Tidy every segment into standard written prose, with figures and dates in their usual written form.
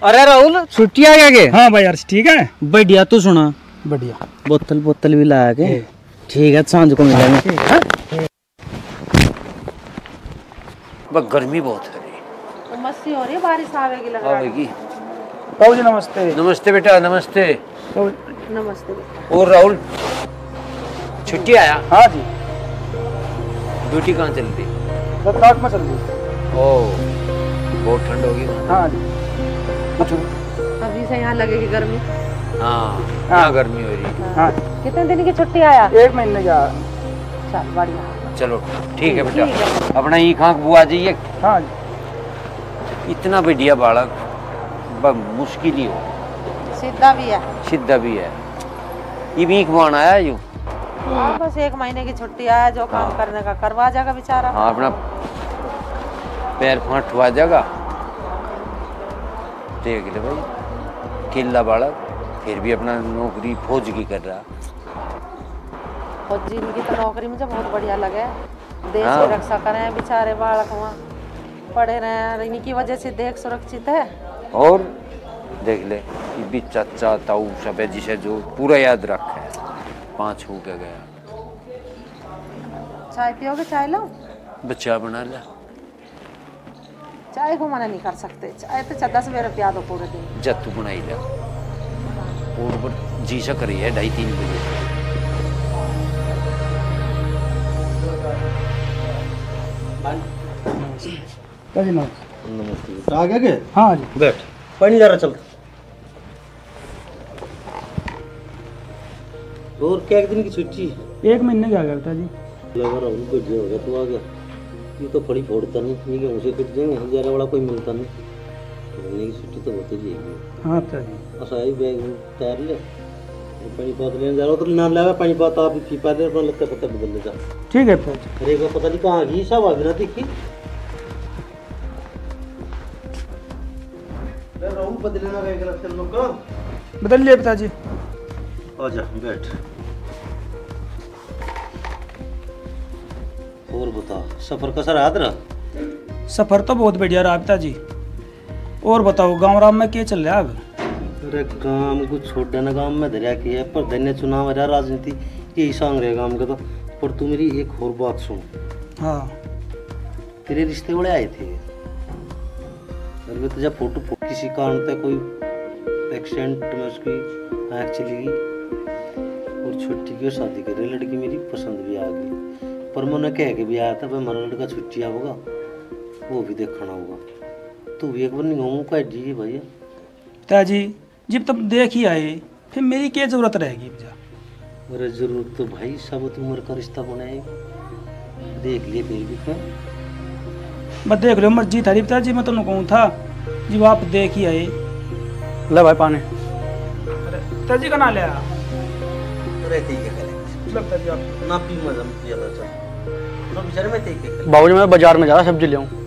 अरे राहुल छुट्टी आ गया के? हाँ भाई यार ठीक है। बढ़िया। तू सुना? बढ़िया। बोतल भी लाया के? ठीक है सांझ को मिलेंगे। बस गर्मी बहुत है। मस्ती हो रही है, बारिश आवेगी लग रहा है। बाबू जी नमस्ते। नमस्ते बेटा नमस्ते। नमस्ते बेटा। और राहुल छुट्टी आया? हाँ जी। ड्यूटी कहाँ चल रही? लद्दाख में चल रही। ओह बहुत ठंड होगी। हाँ जी। अभी से यहाँ लगेगी गर्मी। हाँ यहाँ गर्मी हो रही है। हाँ। कितने दिन की छुट्टी आया? 1 महीने का। चल बढ़िया। चलो ठीक है बेटा। अपना ये खाक बुआ जाइए। हाँ जी। इतना बढ़िया बालक मुश्किल ही हो। सीधा भी है। सीधा भी है। ये भी बुआना आया यूं। हाँ बस 1 महीने की छुट्टी आया, जो काम करने का करवा जाएगा बेचारा। हाँ अपना पैर फाँट हुआ जाएगा। देख ले भाई किला बालक फिर भी अपना नौकरी फौज की कर रहा। फौजी की तो नौकरी मुझे बहुत बढ़िया लगे। देश हाँ। की रक्षा करें बेचारे बालक, वहाँ पढ़े रहे, इन्हीं की वजह से देश सुरक्षित है। और देख ले ये भी चाचा ताऊ सब है जिसे जो पूरा याद रखा है। 5 हो के गया। चाय पियोगे? चाय लो। बच्चा बना ले। चाय को मना नहीं कर सकते, चाय तो 10 रुपया दो पूरे दिन। जब तू बनाई ले और पर जी सा करी है 2:30-3 बजे। नमस्ते। आ गया के? हाँ जी। बैठ। पानी ला रहा चल। और क्या 1 दिन की छुट्टी? 1 महीने का आ गया पिताजी। लगा रहा हूँ बढ़िया हो गया तू आ गया। ये तो फड़ी फोड़ता नहीं, ये गेहूँ से कट जाएंगे, हजारा वाला कोई मिलता नहीं। महीने की छुट्टी तो होती जाएगी। हाँ पिताजी। असाई बैग तैयार ले, पानी पात लेने जा रहा हो तो नाम लाया पानी पात आप पी पा रहे, अपना लगता पता बदल ले जा। ठीक है पिताजी। अरे एक बार पता नहीं कहाँ गई सब आगे ना देखी। रहू बदलना रहेगा चल लोग का। बदल लिया पिताजी। आजा बैठ। और बता सफर कैसा रहा तेरा? सफर तो बहुत बढ़िया रहा पिताजी। और बताओ गाँव राम में क्या चल रहा है अब? अरे काम को छोड़ देना, गांव में दरिया की है पर धन्य चुनाव रहा, राजनीति यही सांग रहे गांव का। तो पर तू मेरी एक और बात सुन। हाँ। तेरे रिश्ते बड़े आए थे, तुझे फोटो किसी कारण से कोई एक्सीडेंट में उसकी आँख चली गई और छुट्टी की और शादी कर रही लड़की मेरी पसंद भी आ गई। पर मैंने कह के भी आया था भाई हमारा लड़का छुट्टी होगा वो भी देखना होगा। तू भी एक बार नहीं घूमू कह दीजिए भैया। पिताजी जब तब देख ही आए फिर मेरी क्या जरूरत रहेगी भैया? अरे जरूरत तो भाई सब उम्र का रिश्ता बनाएगा, देख लिए फिर भी क्या। बस देख लो मर्जी थारी पिताजी, मैं तो कहूँ था जब आप देख ही आए। ले भाई पानी। अरे पिताजी का ना लिया। अरे ठीक है मतलब पिताजी आप ना पी मजा मत पिया था ना बेचारे मैं ठीक है। बाबूजी मैं बाजार में जा रहा सब्जी ले आऊं।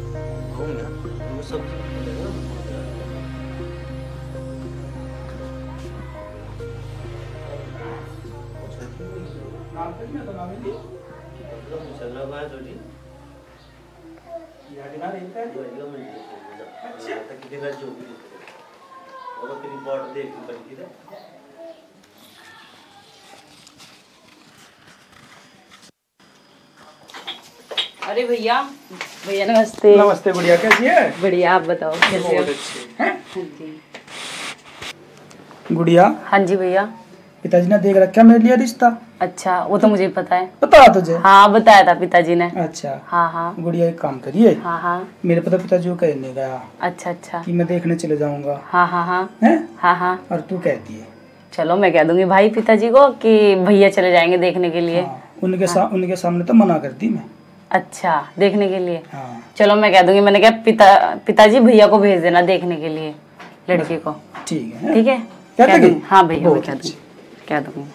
अरे भैया भैया नमस्ते। नमस्ते गुड़िया, कैसी है? बढ़िया, आप बताओ कैसे हो? बहुत अच्छे हैं। हाँ जी। गुड़िया हाँ जी भैया। पिताजी ने देख रखा मेरे लिए रिश्ता। अच्छा वो तो मुझे पता है। पता तुझे? हाँ बताया था पिताजी ने। अच्छा। हाँ हाँ। गुड़िया एक काम करिए। हाँ हाँ। मेरे पता पिताजी को कहने गया अच्छा अच्छा। कि मैं देखने चले जाऊंगा। हाँ हाँ हाँ। हैं? हाँ हाँ। और तू कहती है चलो मैं कह दूंगी भाई पिताजी को कि भैया चले जाएंगे देखने के लिए। हाँ, उनके सामने तो मना कर दी मैं। अच्छा देखने के लिए। हाँ। चलो मैं कह दूंगी, मैंने कहा पिताजी भैया को भेज देना देखने के लिए लड़की को। ठीक है। ठीक है कह दूंगी? हाँ भैया मैं बहुत कह दूंगी।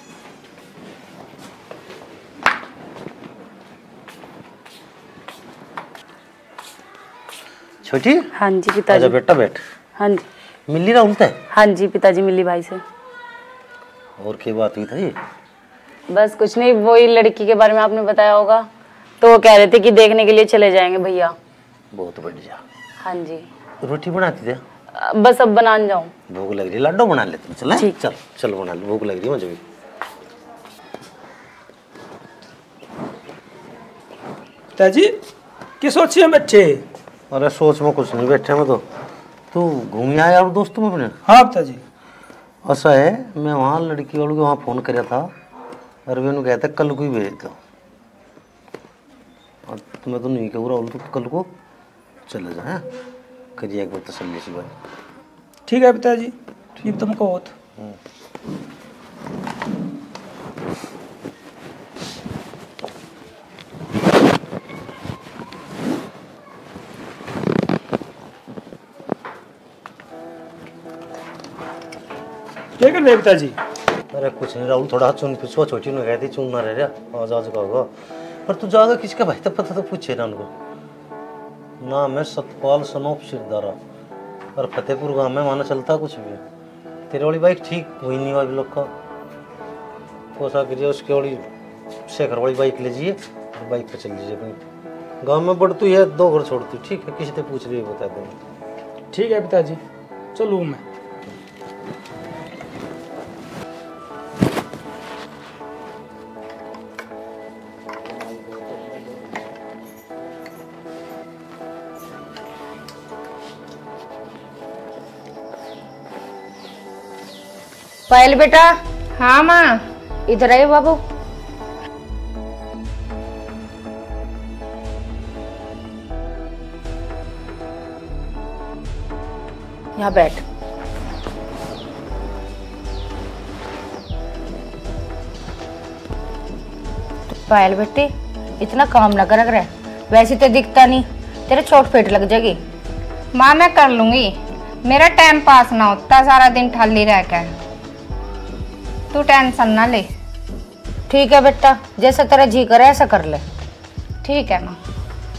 छोटी हाँ जी आजा पिताजी। बेटा बैठ। हाँ जी। मिली राहुल ते? हाँ जी पिताजी मिली भाई से। और क्या बात हुई थी? बस कुछ नहीं, वही लड़की के बारे में आपने बताया होगा तो वो कह रहे थे कि देखने के लिए चले जाएंगे भैया। बहुत बढ़िया। हाँ जी। रोटी बनाती थे? बस अब बनाने जाऊं। भूख लग रही है, लड्डू बना लेते हैं। चल ठीक। चल चल बना ले, भूख लग रही है मुझे भी। पिताजी की सोची है बच्चे? अरे सोच में कुछ नहीं, बैठे में तो तू घूम आया और दोस्तों में अपने। हाँ पिताजी। ऐसा है, मैं वहाँ लड़की वालों को वहाँ फ़ोन कराया था और वे कहते कल को ही भेज दो। और मैं तो नहीं कहूँ राहुल, तो कल को चले जाए, करिए एक बार तसल्ली से बात। ठीक है पिताजी, ठीक तुमको होत। क्या कर रहे पिताजी? अरे कुछ नहीं राहुल, थोड़ा चुन पिछुआ छोटी ने कहती चुन ना रह रहा आज आज कहोगा। पर तू जाएगा किसका भाई, तब पता तो पूछे ना उनको। ना मैं सतपाल सनोप सिरदारा और फतेहपुर गांव में माना चलता कुछ भी। तेरे वाली बाइक ठीक हुई नहीं वाली लोग का कोसा करिए, उसके वाली शेखर वाली बाइक ले जाइए और बाइक पे चल लीजिए अपनी। गाँव में बढ़ती है, 2 घर छोड़ती, ठीक है, किसी से पूछ रही है बता देंगे। ठीक है पिताजी, चलूँ मैं। पायल बेटा। हाँ माँ। इधर आइए बाबू। यहाँ बैठ। पायल बेटी इतना काम ना कर रहे, वैसे तो दिखता नहीं, तेरे चोट पेट लग जाएगी। माँ मैं कर लूंगी, मेरा टाइम पास ना होता सारा दिन ठाली रह कर, तू टेंशन ना ले। ठीक है बेटा, जैसा तेरा जी करे ऐसा कर ले। ठीक है माँ।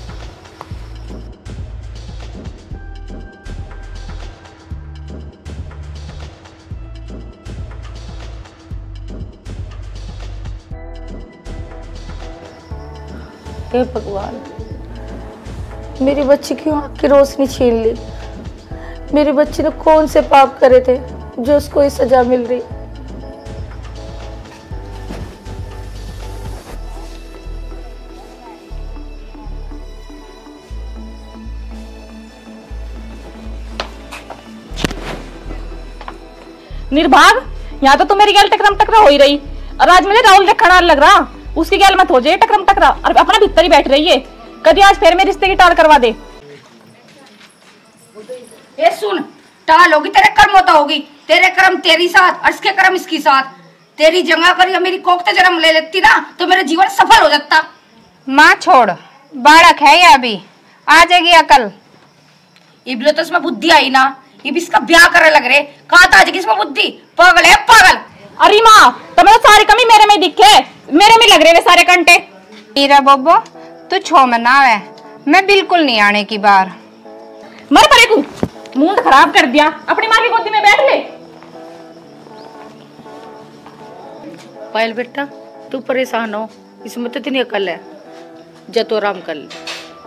हे भगवान, मेरी बच्ची की आँख की रोशनी छीन ली। मेरी बच्ची ने कौन से पाप करे थे जो उसको ये सजा मिल रही। निर्भाग, यहाँ तो मेरी गैल टकरम टकरा हो ही रही, और आज मुझे राहुल देखना लग रहा, उसकी गैल मत हो जाए टकरम टकरा, और अपना भीतर ही बैठ रही है। कभी आज फिर मेरे रिश्ते की टाल करवा दे। ये सुन, टाल होगी तेरे कर्म होता होगी, तेरे कर्म तेरी साथ और इसके कर्म इसकी साथ। तेरी जगह पर या मेरी कोख से जन्म ले लेती ना तो मेरा जीवन सफल हो जाता। माँ छोड़, बालक है ये, अभी आ जाएगी अकल। इबलो तो इसमें बुद्धि आई ना, ये भी इसका ब्याह करने लग रहे, कहा था आज इसमें बुद्धि, पागल है पागल। अरे माँ, तुम्हें सारी कमी मेरे में दिखे, मेरे में लग रहे वे सारे कंटे। हीरा बब्बो तू छो में ना है, मैं बिल्कुल नहीं आने की बार। मर पड़े तू, मूड खराब कर दिया, अपनी माँ की गोदी में बैठ ले। पायल बेटा तू परेशान हो, इसमें तो इतनी अकल है, जा तो आराम कर ले।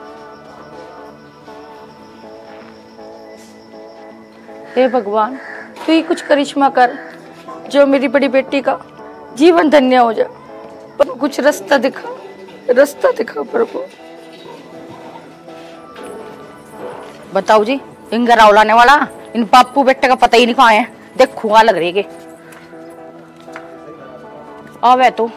हे भगवान, तू ही कुछ करिश्मा कर जो मेरी बड़ी बेटी का जीवन धन्य हो जाए। पर कुछ रास्ता दिखा प्रभु। बताओ जी, इनका राव लाने वाला इन पाप्पू बेटे का पता ही नहीं कहाँ है। देख खुआ लग रही है आवे तो।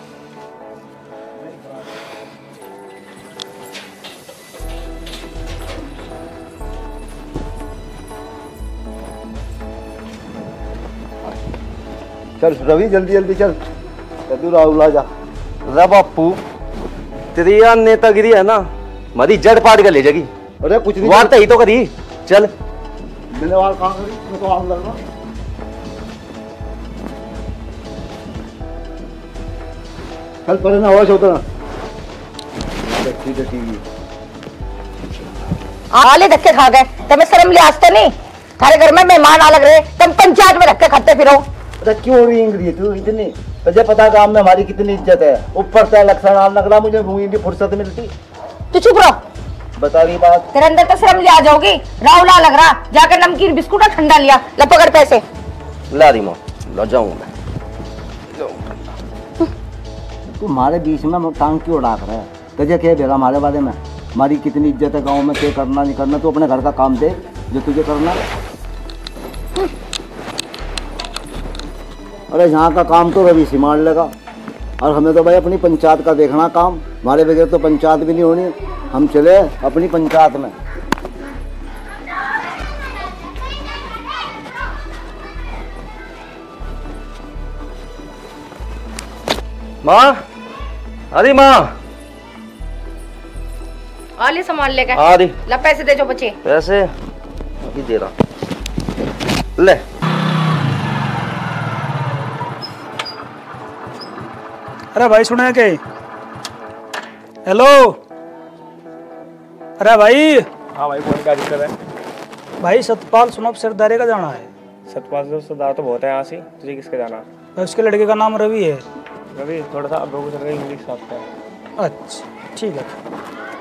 चल रवि जल्दी जल्दी चल, तू राहुल आ जा। रे बापू तेरी यार नेतागिरी है ना, मरी जड़ पाड़ के ले जाएगी। अरे कुछ नहीं, वार्ता ही तो करी। चल मैंने वार कहाँ करी, मैं तो आम लग रहा। चल पर ना आवाज होता ना आले धक्के खा गए, तुम्हें शर्म लिहाज तो नहीं? थारे घर में मेहमान आ लग रहे, तुम पंचायत में धक्के खाते फिरो। अरे क्यों रेंग रही है तू इतनी? तुझे पता काम में हमारी कितनी इज्जत है, ऊपर से लक्षण आने लग रहा, मुझे घूमने की फुर्सत मिलती। तू चुप रहो, बता रही बात। तेरे अंदर तो शर्म लिया जाओगी। राहुला लग रहा, जाकर नमकीन बिस्कुट और ठंडा लिया, ला पकड़ पैसे। ला रही माँ, ला जाऊँ मैं। तू हमारे बीच में टांग क्यों उड़ा कर है? तुझे क्या बेगा हमारे बारे में? हमारी कितनी इज्जत है गांव में, क्या करना नहीं करना, तू अपने घर का काम दे जो तुझे करना। अरे यहाँ का काम तो रवि संभाल लेगा, और हमें तो भाई अपनी पंचायत का देखना काम। हमारे बगैर तो पंचायत भी नहीं होनी। हम चले अपनी पंचायत में। माँ, अरे माँ, आली सामान लेकर आ रही। ला पैसे दे जो बचे। पैसे अभी दे रहा, ले। अरे भाई सुने के? हेलो, अरे भाई। हाँ भाई, कौन क्या दिक्कत है? भाई सतपाल सुनब सरदारे का जाना है। सतपाल सरदार तो बहुत है यहाँ से, तुझे किसके जाना? भाई उसके लड़के का नाम रवि है। रवि थोड़ा सा अब इंग्लिश साथ है। अच्छा ठीक है।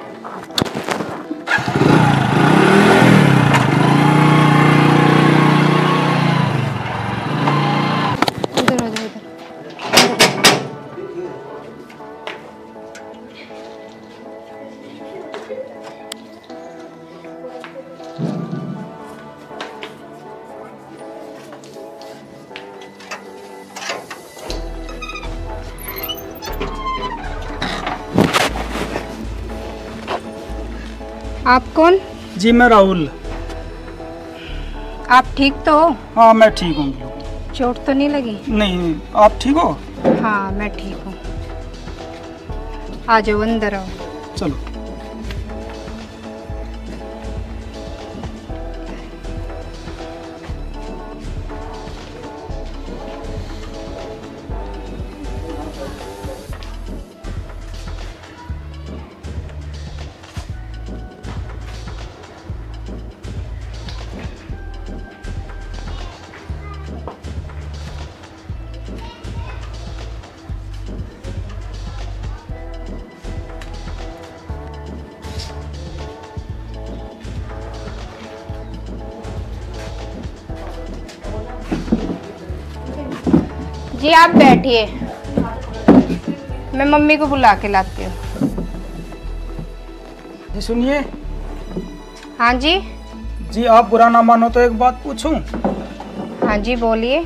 आप कौन? जी मैं राहुल। आप ठीक तो हो? हाँ मैं ठीक हूँ। चोट तो नहीं लगी? नहीं, आप ठीक हो? हाँ मैं ठीक हूँ। आ जाओ अंदर आओ। चलो। जी आप बैठिए, मैं मम्मी को बुला के लाती हूँ। जी सुनिए। हाँ जी। जी आप बुरा ना मानो तो एक बात पूछूं? हाँ जी बोलिए।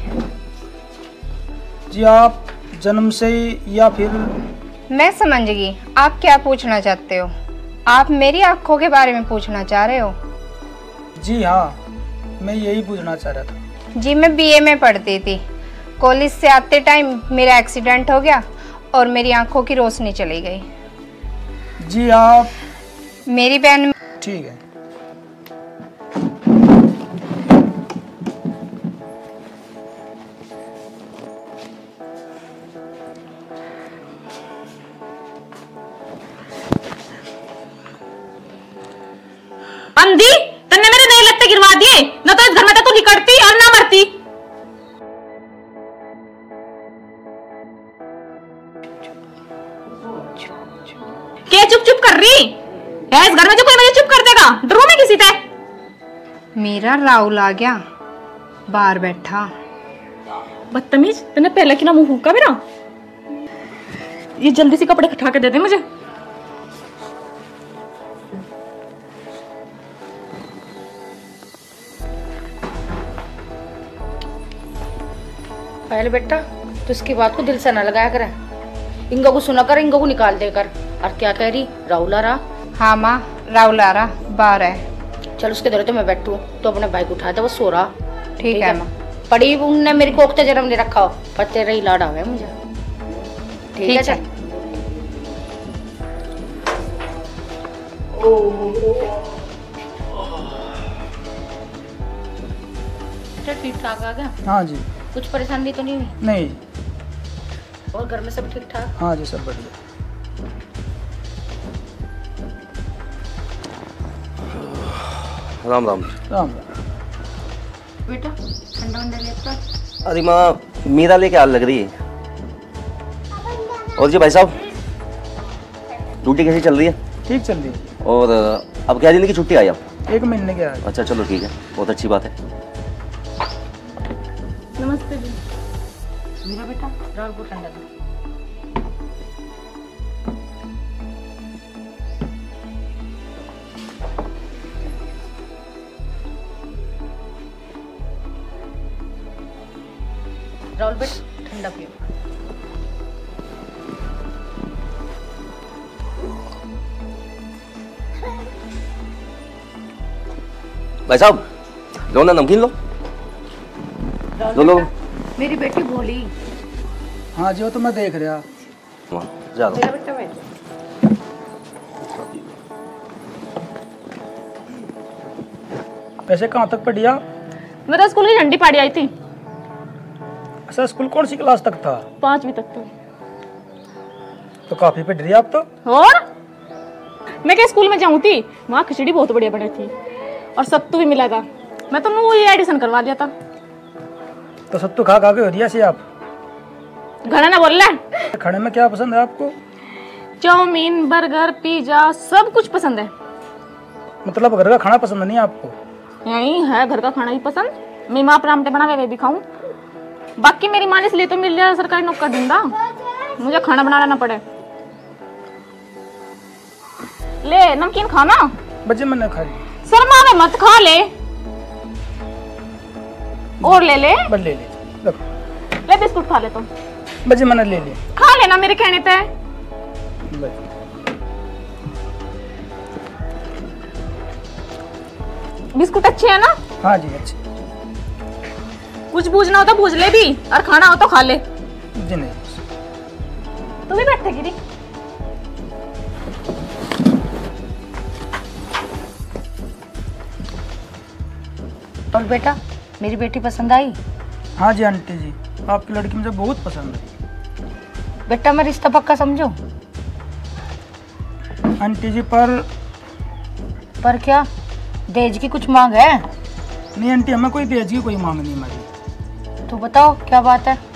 जी आप जन्म से ही या फिर? मैं समझ गई आप क्या पूछना चाहते हो। आप मेरी आंखों के बारे में पूछना चाह रहे हो? जी हाँ, मैं यही पूछना चाह रहा था। जी मैं बीए में पढ़ती थी। कॉलेज से आते टाइम मेरा एक्सीडेंट हो गया और मेरी आंखों की रोशनी चली गई। जी आप? मेरी बहन। ठीक है। अंधी, तन्ने मेरे नए लत्ते गिरवा दिए, न तो इस घर में तू निकलती और ना मरती। क्या चुप चुप कर रही है? इस घर में जो कोई मुझे चुप कर देगा, डरो मैं किसी से? मेरा राहुल आ गया, बाहर बैठा। बदतमीज, तूने पहले की ना मुंह फूका मेरा। ये जल्दी से कपड़े उठा के दे दे मुझे। पहले बेटा तो इसकी बात को दिल से न लगाया कर, इंगो को सुना कर, इंगो को निकाल दे कर। और क्या कह रही? राहुल आ रहा? हाँ माँ, राहुल आ रहा, बाहर है। चल उसके दौरे तो मैं बैठू, तो अपने भाई को उठा दे, वो सो रहा। ठीक है माँ। पड़ी उनने मेरी कोख से जन्म नहीं रखा हो, पर तेरा ही लाड़ा है मुझे। ठीक है चल। ठीक ठाक आ गया? हाँ जी। कुछ परेशानी तो नहीं हुई? नहीं। और घर में सब ठीक ठाक? हाँ जी सब बढ़िया। राम राम। राम। बेटा ठंडा वंडा लेता? अरे माँ, मीरा लेके आग लग रही है। और जी भाई साहब, ड्यूटी कैसी चल रही है? ठीक चल रही है। और अब क्या दिन की छुट्टी आई आप? 1 महीने के आज। अच्छा चलो ठीक है, बहुत अच्छी बात है। नमस्ते जी। मेरा बेटा राहुल को ठंडा दो। राहुल बेटा ठंडा पियो। भाई साहब लो ना नमकीन लो। लो मेरी बेटी बोली। हाँ जी वो तो मैं देख रहा। जा लो। मेरा बेटा बैठ। वैसे कहाँ तक पढ़ी आप? मेरा स्कूल की झंडी पाड़ी आई थी। अच्छा स्कूल कौन सी क्लास तक था? 5वीं तक तो काफी पढ़ रही आप तो। और मैं क्या स्कूल में जाऊँ थी, वहाँ खिचड़ी बहुत बढ़िया बनी थी और सत्तू भी मिला था। मैं तो वो ये एडिशन करवा लिया था। तो सत्तू खा खा के हो रही है ऐसे आप? घना ना बोल रहे। खाने में क्या पसंद है आपको? चाउमीन, बर्गर, पिज्जा सब कुछ पसंद है। मतलब घर का खाना पसंद नहीं है आपको? यही है घर का खाना ही पसंद। मैं माँ परामठे बना के भी खाऊं। बाकी मेरी माँ ने इसलिए तो मिल जाए सरकारी नौकर ढूंढा, मुझे खाना बनाना ना पड़े। ले नमकीन खाना। बच्चे मैंने खा ली। शर्मा में मत खा ले। और ले ले। बस ले ले बिस्कुट खा ले तुम। बच्चे मैंने ले ली। खा लेना मेरे कहने पे। बिस्कुट अच्छे है ना? हाँ जी अच्छे। कुछ पूछना हो तो पूछ ले भी, और खाना हो तो खा ले। जी नहीं। तू भी बैठे गिरी। और बेटा मेरी बेटी पसंद आई? हाँ जी आंटी जी आपकी लड़की मुझे बहुत पसंद है। बेटा मैं रिश्ता पक्का समझो। आंटी जी पर क्या दहेज की कुछ मांग है? नहीं आंटी हमें कोई दहेज की कोई मांग नहीं हमारी। तो बताओ क्या बात है।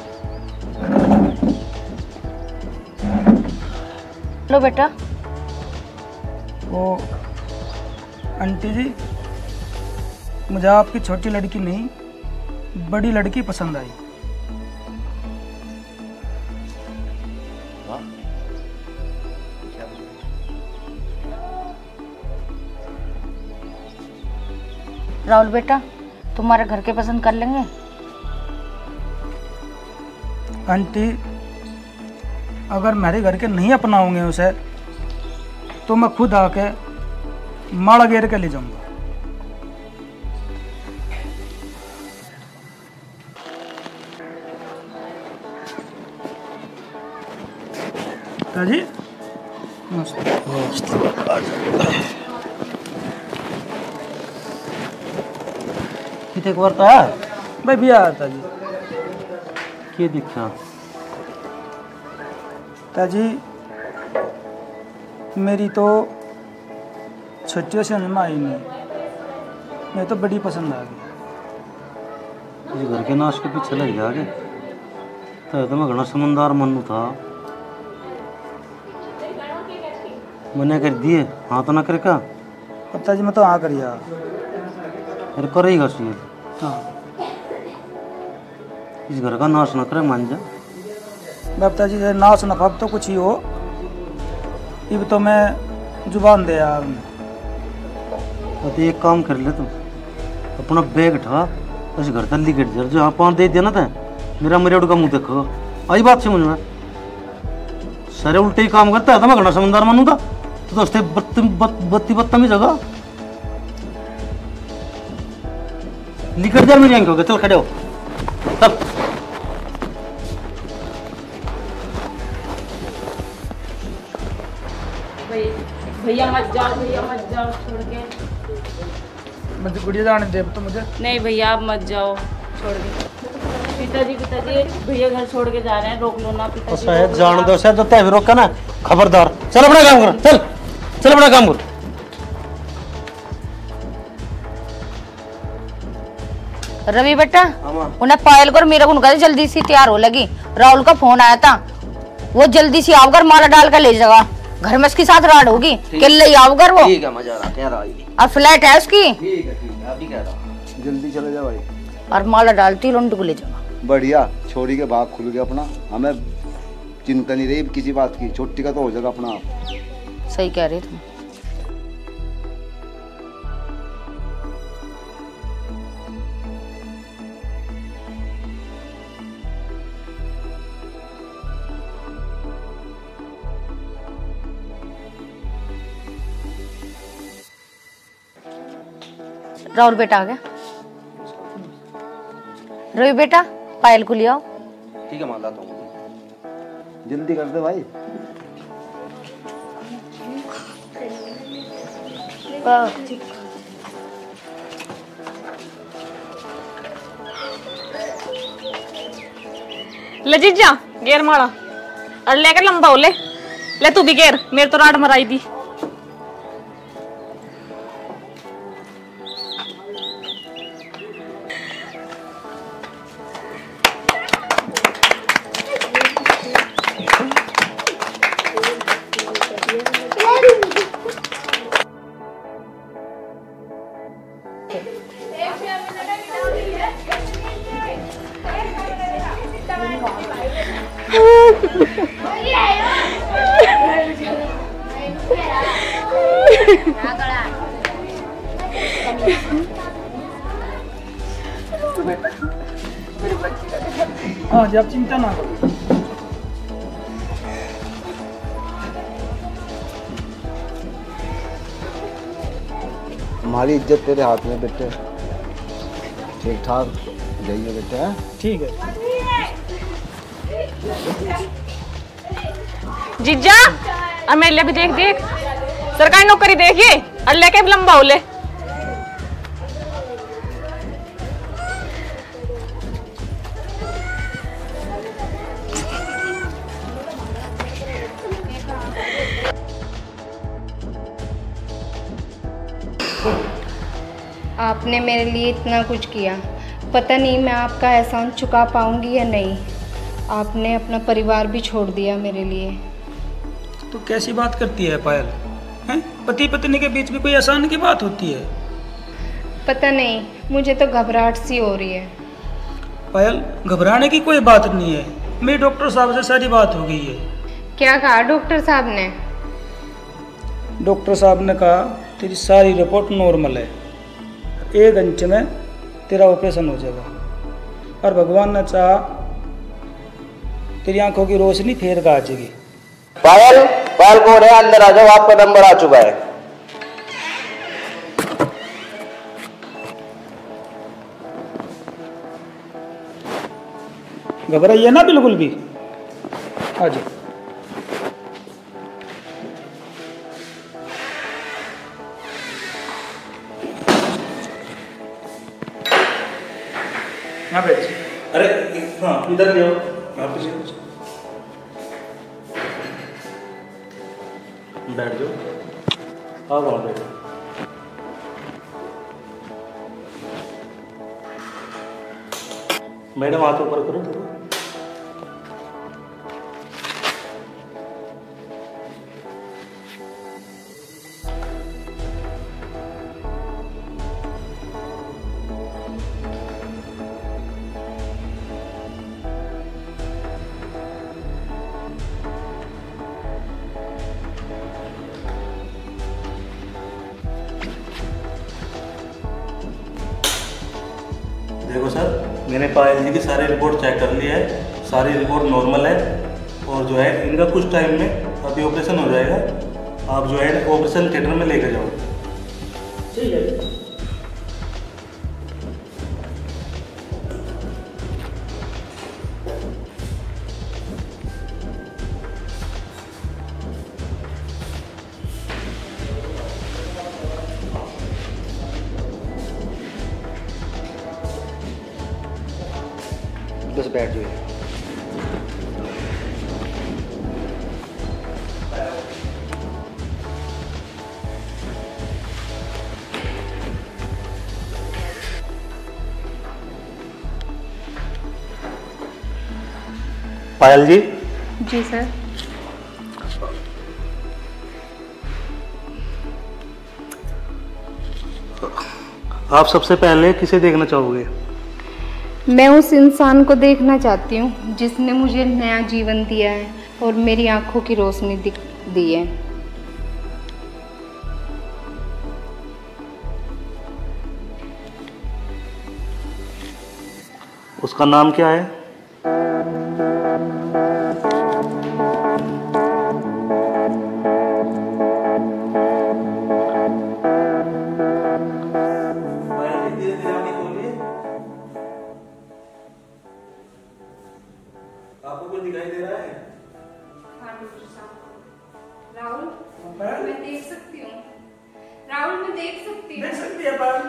लो बेटा। वो आंटी जी मुझे आपकी छोटी लड़की नहीं बड़ी लड़की पसंद आई। राहुल बेटा तुम्हारे घर के पसंद कर लेंगे? आंटी अगर मेरे घर के नहीं अपनाओगे उसे तो मैं खुद आके माड़ा घेर के ले जाऊंगा। जी कितने बार तो है भाई भी आया था जी। क्या दिखा ताजी मेरी तो छुट्टियों से नहीं आई नहीं, मैं तो बड़ी पसंद आ गई। इस घर के नाश के पीछे लग जाके तो मैं घना समझदार मनु था। मैंने कर दिए हाँ तो ना करे क्या? पता जी मैं तो हाँ करिया फिर करेगा सीए। हाँ इस घर का नाश ना करे मान जा। बाबता जी नाश नफाब तो कुछ ही हो, अब तो मैं जुबान दे यार। तो एक काम कर ले तू अपना बैग उठा इस घर तल्ली गिर जा। जो हाँ 5 दे दिया ना तो मेरा मरेड़ का मुंह देखो। आई बात समझ में सारे उल्टे ही काम करता है। तो मैं घना समझदार मानू था तो दोस्ते बत्ती बत्तमी जगह निकट जा मेरी आंखों के। चल खड़े हो तब भैया मत जाओ, भैया मत जाओ, छोड़ के। मुझे गुड़िया जाने दे तो मुझे। नहीं भैया आप मत जाओ, छोड़ के। पिताजी भैया घर छोड़ के जा रहे हैं, रोक लो ना पिताजी। शायद जान दो शायद तो तय भी रोका ना। खबरदार चल अपना काम कर। चल चल अपना काम कर। रवि बेटा उन्हें पायल कर मेरे को उनका जल्दी से तैयार हो लगी। राहुल का फोन आया था, वो जल्दी से आकर माला डाल कर ले जाएगा। घर में इसके साथ राड होगी, किले ही आओ घर वो। ठीक है, मजा आ रहा, कह रहा है। और फ्लैट है उसकी। ठीक है, अभी कह रहा। जल्दी चले जाओ भाई। और माला डालती लुंड को ले जाओ। बढ़िया, छोरी के भाग खुल गया अपना, हमें चिंता नहीं रही किसी बात की। छोटी का तो हो जाएगा अपना आप। सही कह रहे तुम। राहुल बेटा आ गया। रवि बेटा पायल को ले आओ। ठीक है, मान लाता हूँ। जल्दी कर दे भाई। ले जीजा गेर मारा और लेकर लंबा हो ले तू भी गेर, मेरे तो राड मराई दी। हाँ जी, आप चिंता ना करो। हमारी इज्जत तेरे हाथ में बेटे, ठीक ठाक जाइए बेटे। ठीक है जीजा, और मेरे भी देख देख सरकारी नौकरी देखिए, अल्लाह के लंबा हो ले। आपने मेरे लिए इतना कुछ किया, पता नहीं मैं आपका एहसान चुका पाऊंगी या नहीं। आपने अपना परिवार भी छोड़ दिया मेरे लिए। तो कैसी बात करती है पायल? हैं? पति पत्नी के बीच में कोई आसान की बात होती है? पता नहीं, मुझे तो घबराहट सी हो रही है। पायल, घबराने की कोई बात नहीं है। मेरी डॉक्टर साहब से सारी बात हो गई है। क्या कहा डॉक्टर साहब ने? डॉक्टर साहब ने कहा तेरी सारी रिपोर्ट नॉर्मल है, 1 घंटे में तेरा ऑपरेशन हो जाएगा, और भगवान ने चाहा तेरी आंखों की रोशनी फेर का आ जाएगी। पायल, पायल कौन है? अंदर आ जाओ, आपका नंबर आ चुका है। घबराइए ना बिल्कुल भी, आ जाओ। यहाँ बैठ। अरे हाँ, इधर ले आओ, वापस बैठ जाओ। हाँ वहाँ बैठो। मैडम हाथ ऊपर करो थोड़ा। देखो सर, मैंने पायल जी की सारी रिपोर्ट चेक कर ली है, सारी रिपोर्ट नॉर्मल है, और जो है इनका कुछ टाइम में अभी ऑपरेशन हो जाएगा। आप जो है ऑपरेशन थिएटर में लेकर जाओ। ठीक है। बस बैठ जाइए। पायल जी। जी सर। आप सबसे पहले किसे देखना चाहोगे? मैं उस इंसान को देखना चाहती हूँ जिसने मुझे नया जीवन दिया है और मेरी आंखों की रोशनी दी है। उसका नाम क्या है? आपको कुछ दिखाई दे रहा है? हाँ डॉक्टर साहब। राहुल मैं देख सकती हूँ। राहुल मैं देख सकती हूँ। देख सकती है पर